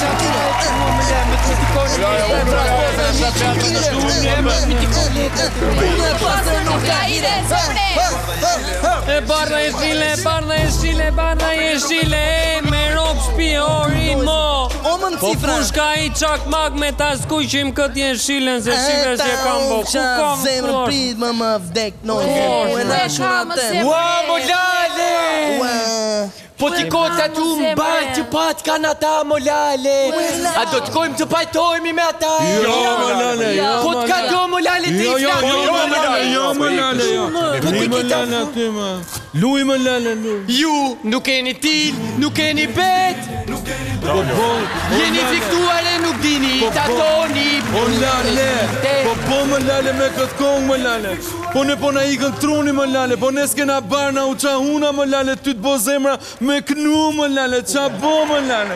Barna e shile, me rob shpi ori mo. Po kush ka I çakmak me ta skuqim këtë jeshilen se shive se kam bo. Ku kam zemrën prit më vdek noj. Ua, mo lale! Po t'i kota tu m'bajt që pat kanë ata, mo lale. A do t'kojmë të pajtojmi me ata? Jo, mo lale, jo. Po t'ka do, mo lale, ti Jo, mo lale, jo. Luj më lale aty, ma. Luj më lale, luj. Ju nuk keni til, nuk keni bet. Jeni fiktuare, nuk dini, ta doni. Po lale, po më lale me këtë kongë, më lale. Po ne po na ikën truni, më lale. Po ne s'kena barna u qa huna, më lale. Ty t'bo zemra me knu, më lale. Qa bo, më lale.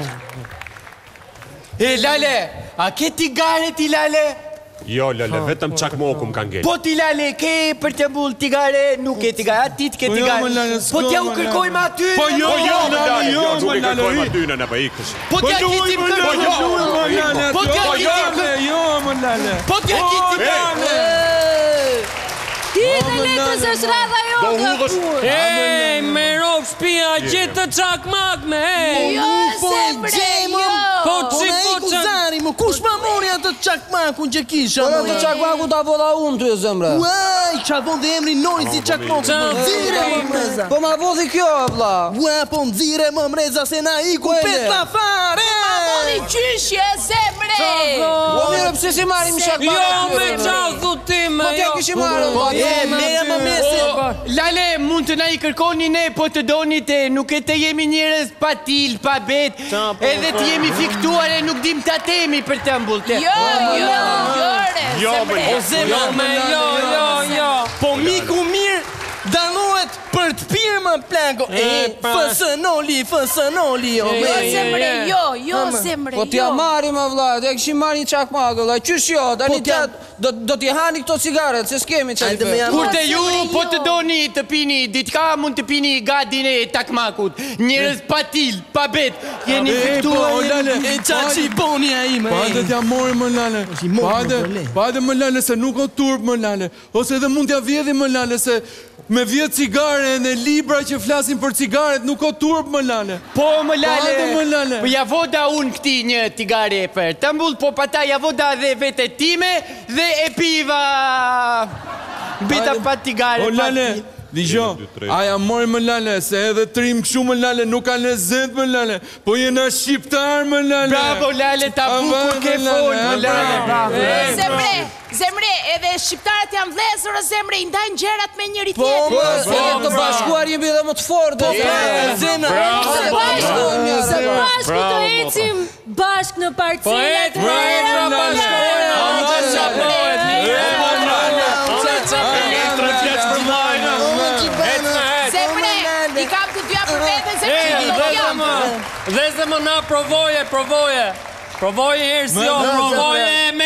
E lale, a ke tigare ti lale? Jo, lale, vetëm çakmoku m'ka ngel. Po ti lale, ke për të mbull tigare, nuk ke tigare, aty t'ke tigare. Po t'ja u kërkojmë aty. Po jo, Nuk e më kërkojmë lale. aty në në ikësh. Po t'ja kitim kërkojmë. Po t'ja kitim kërkojmë. Jo, më lale. Po t'ja kitim kërkojmë. Ti dhe letës është radha jote. Ej, me rob shpia gjithë të çakmak me. Jo, zemre, jo. Po Po çik ne po I kuzari, mu kush ma mori atë çakmakun që kisha? Po atë çakmakun ta volla unë ty zemra. Uaj, qa von dhe emri noj si çakmakun. Nxire më mreza. Po ma vodhi kjo, vlla. Ua, po nxire më mreza se na iku pet la fare. Mori qyshje, zemre. Po mirë, pse si marrim çakmak? Jo, me çfarë thutime. Po t'ja kishim marrë, vlla. Mere më mese. Lale, mund të na I kërkoni ne, po të donite, nuk e të jemi njerëz pa til, pa bet, edhe të jemi fiktuare, nuk dim të atemi për të mbullte. Jo, zemre. Jo. Po miku mirë danohet për të pirë më plako. Fësënoli. Jo, zemre, jo, zemre, Po t'ja marrim, vlla, t'ja kishim marrë një çakmak, vlla. Qysh jo, tani do t'i hani këto cigaret, se s'kemi çaj. Kur të ju, po të doni të pini, ditka mund të pini gadin e takmakut. Njerëz pa til, pa bet, jeni fiktuar. E qa që I boni a ime. Pade t'ja mori, më lale. Pade më lale, se nuk o turp, më lale. Ose edhe mund t'ja vjedhi, më lale, se me vjet cigare në libra që flasin për cigaret, nuk o turp, më lale. Po, më lale. Pade, më lale. Po ja voda unë këti një tigare për të mbull, po pata ja voda dhe vete time dhe e piva bita pa tigare. O lale, digjo, aja mori më lale, se edhe trim këshu më lale, nuk ka lezet më lale, po jena shqiptar më lale. Bravo lale, ta bukur ke fol më lale. Zemre, edhe shqiptarët janë vlezër, zemre, I ndajnë gjerat me njëri Po, tjetër. të bashkuar jemi dhe më të fortë. Së bashku të ecim bashk në parcelat. Zemre, I kam të dyja për vete, zemre, Dhe se më na provoje. Provoje herë si jo, provoje me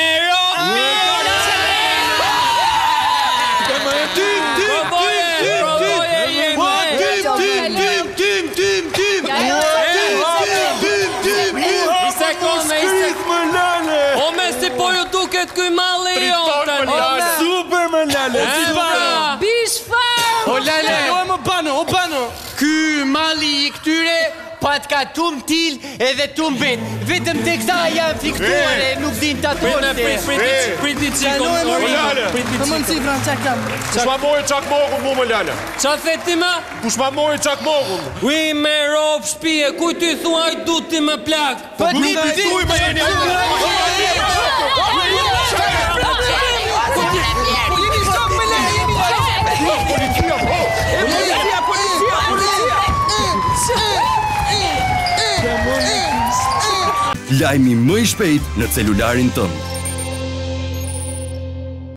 O me si po ju duket kuj malli jo tani. Super më lale. bish farm. O lale, o pano. Ky malli I këtyre pat ka tum til edhe tum bet. Vetëm te këta janë fiktuare, nuk din ta tonë. Priti qiko. Më në cifra në qak kam. Kush ma mori çakmokun mu më lale? Qa theti ma? Kush ma mori çakmokun? Ui me rob shpije, kuj ty thuaj du ti me plak. Po ti thuj me jeni. Lajmi më I shpejt në celularin tënd.